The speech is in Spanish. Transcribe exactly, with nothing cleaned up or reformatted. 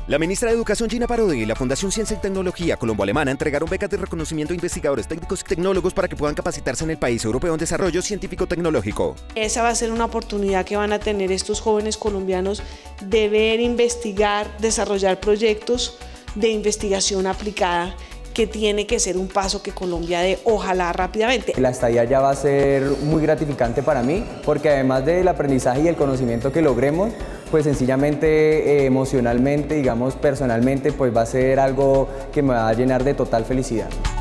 La ministra de Educación, Gina Parodi, y la Fundación Ciencia y Tecnología Colombo-Alemana entregaron becas de reconocimiento a investigadores técnicos y tecnólogos para que puedan capacitarse en el país europeo en desarrollo científico-tecnológico. Esa va a ser una oportunidad que van a tener estos jóvenes colombianos de ver, investigar, desarrollar proyectos de investigación aplicada, que tiene que ser un paso que Colombia dé, ojalá rápidamente. La estadía ya va a ser muy gratificante para mí, porque además del aprendizaje y el conocimiento que logremos, pues sencillamente, eh, emocionalmente, digamos, personalmente, pues va a ser algo que me va a llenar de total felicidad.